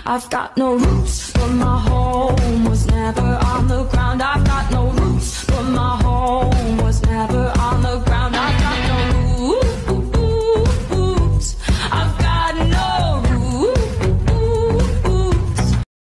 I've got no roots, but my home was never on the ground.